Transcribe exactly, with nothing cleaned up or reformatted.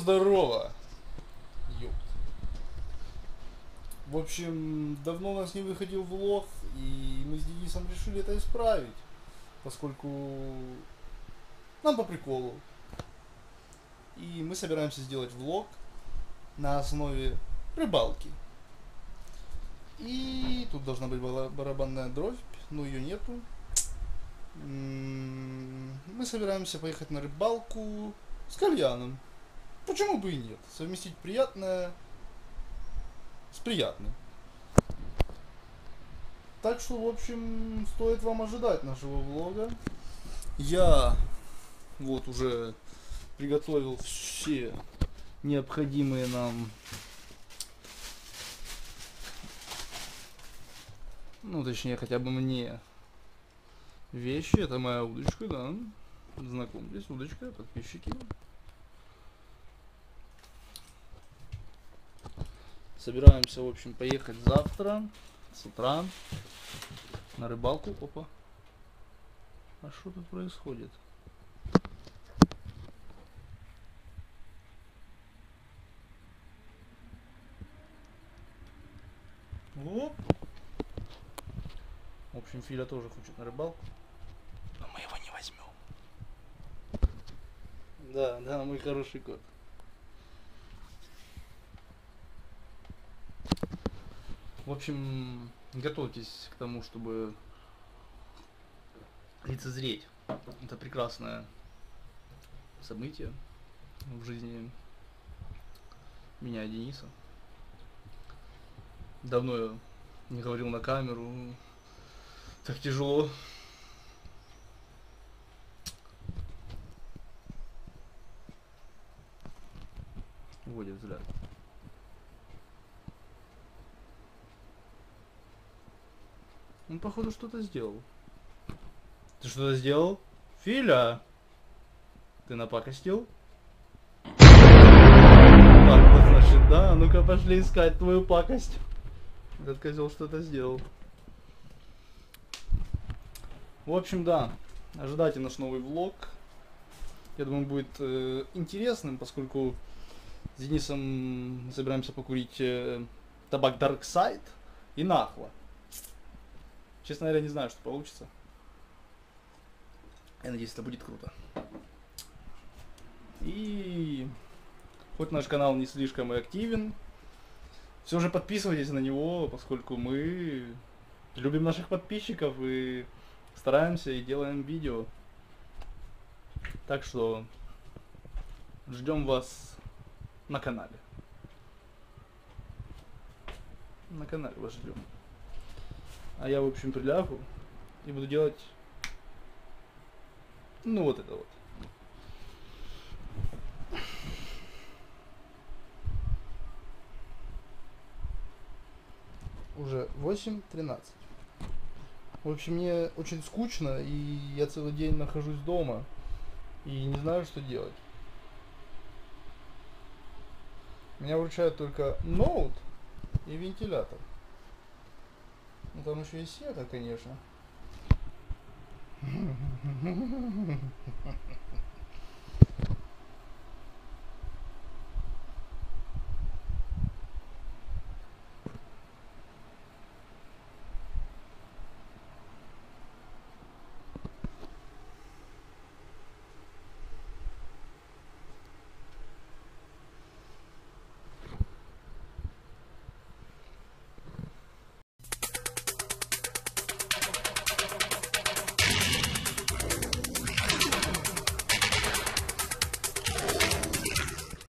здорово! Ёпт. В общем, давно у нас не выходил влог, и мы с Денисом решили это исправить, поскольку нам по приколу. И мы собираемся сделать влог на основе рыбалки. И тут должна быть барабанная дробь, но ее нету. Мы собираемся поехать на рыбалку с кальяном. Почему бы и нет? Совместить приятное с приятным. Так что, в общем, стоит вам ожидать нашего влога. Я вот уже приготовил все необходимые нам, ну точнее хотя бы мне, вещи. Это моя удочка, да. Знакомьтесь, удочка, подписчики. Собираемся, в общем, поехать завтра с утра на рыбалку. Опа. А что тут происходит? Оп. В общем, Филя тоже хочет на рыбалку. Но мы его не возьмем. Да, да, мой хороший кот. В общем, готовьтесь к тому, чтобы лицезреть это прекрасное событие в жизни меня и Дениса. Давно я не говорил на камеру, так тяжело. Уводит взгляд. Он, походу, что-то сделал. Ты что-то сделал? Филя! Ты напакостил? Так, вот значит, да? Ну-ка, пошли искать твою пакость. Этот козел что-то сделал. В общем, да. Ожидайте наш новый влог. Я думаю, будет э, интересным, поскольку с Денисом мы собираемся покурить э, табак Dark Side и нахло. Честно говоря, не знаю, что получится. Я надеюсь, это будет круто. И хоть наш канал не слишком и активен, все же подписывайтесь на него, поскольку мы любим наших подписчиков и стараемся и делаем видео. Так что ждем вас на канале. На канале вас ждем. А я, в общем, прилягу и буду делать, ну, вот это вот. Уже восемь тринадцать. В общем, мне очень скучно, и я целый день нахожусь дома и не знаю, что делать. Меня выручает только ноут и вентилятор. Ну там еще и сета, конечно.